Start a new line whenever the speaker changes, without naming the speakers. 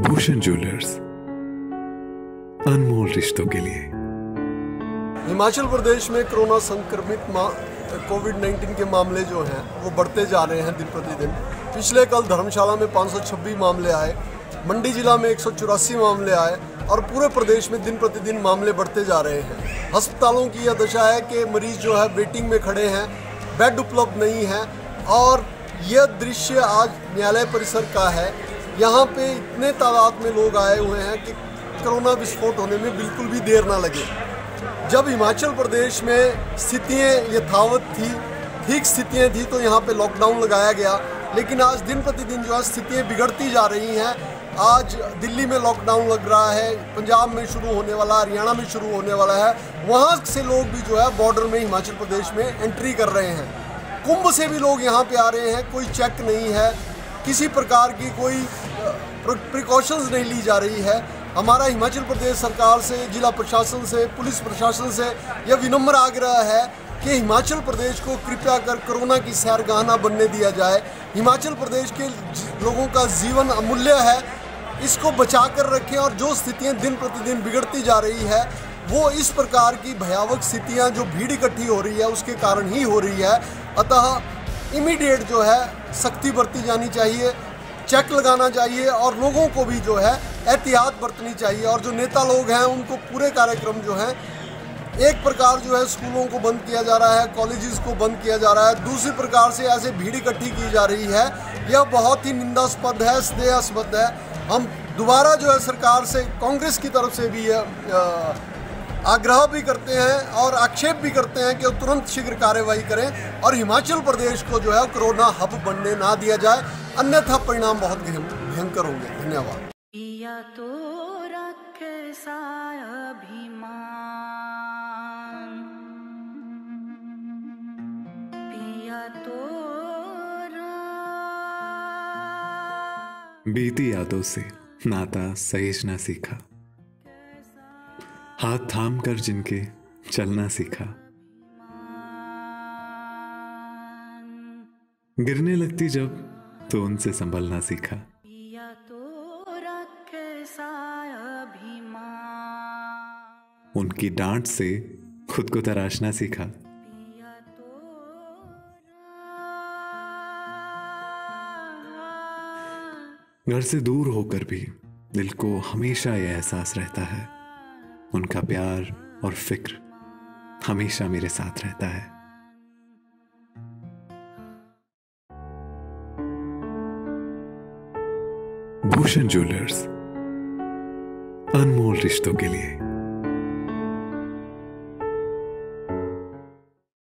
Bhushan jewellers, अनमोल रिश्तों के लिए।
हिमाचल प्रदेश में कोरोना संक्रमित कोविड-19 के मामले जो हैं वो बढ़ते जा रहे हैं दिन प्रतिदिन। पिछले कल धर्मशाला में 526 मामले आए, मंडी जिला में 184 मामले आए और पूरे प्रदेश में दिन प्रतिदिन मामले बढ़ते जा रहे हैं। अस्पतालों की यह दशा है कि मरीज जो है वेटिंग में खड़े हैं, बेड उपलब्ध नहीं है और यह दृश्य आज न्यायालय परिसर का है। यहाँ पे इतने तादाद में लोग आए हुए हैं कि कोरोना विस्फोट होने में बिल्कुल भी देर ना लगे। जब हिमाचल प्रदेश में स्थितियाँ यथावत थी, ठीक स्थितियाँ थी, तो यहाँ पे लॉकडाउन लगाया गया, लेकिन आज दिन प्रतिदिन जो है स्थितियाँ बिगड़ती जा रही हैं। आज दिल्ली में लॉकडाउन लग रहा है, पंजाब में शुरू होने वाला, हरियाणा में शुरू होने वाला है। वहाँ से लोग भी जो है बॉर्डर में हिमाचल प्रदेश में एंट्री कर रहे हैं। कुंभ से भी लोग यहाँ पे आ रहे हैं, कोई चेक नहीं है, किसी प्रकार की कोई प्रिकॉशंस नहीं ली जा रही है। हमारा हिमाचल प्रदेश सरकार से, जिला प्रशासन से, पुलिस प्रशासन से यह विनम्र आग्रह है कि हिमाचल प्रदेश को कृपया कर कोरोना की सैरगाह न बनने दिया जाए। हिमाचल प्रदेश के लोगों का जीवन अमूल्य है, इसको बचा कर रखें और जो स्थितियां दिन प्रतिदिन बिगड़ती जा रही है वो इस प्रकार की भयावह स्थितियां जो भीड़ इकट्ठी हो रही है उसके कारण ही हो रही है। अतः इमीडिएट जो है सख्ती बरती जानी चाहिए, चेक लगाना चाहिए और लोगों को भी जो है एहतियात बरतनी चाहिए। और जो नेता लोग हैं उनको पूरे कार्यक्रम जो है, एक प्रकार जो है स्कूलों को बंद किया जा रहा है, कॉलेजेस को बंद किया जा रहा है, दूसरी प्रकार से ऐसे भीड़ इकट्ठी की जा रही है। यह बहुत ही निंदास्पद है, स्नेहास्पद है। हम दोबारा जो है सरकार से, कांग्रेस की तरफ से भी आग्रह भी करते हैं और आक्षेप भी करते हैं कि तुरंत शीघ्र कार्रवाई करें और हिमाचल प्रदेश को जो है कोरोना हब बनने ना दिया जाए, अन्यथा परिणाम बहुत भयंकर होंगे। धन्यवाद।
पिया तो कैसा अभिमान, पिया तो
बीती यादों से नाता सहेजना सीखा, हाथ थाम कर जिनके चलना सीखा, गिरने लगती जब तो उनसे संभलना सीखा। उनकी डांट से खुद को तराशना सीखा। घर से दूर होकर भी दिल को हमेशा यह एहसास रहता है, उनका प्यार और फिक्र हमेशा मेरे साथ रहता है। भूषण ज्वेलर्स, अनमोल रिश्तों के लिए।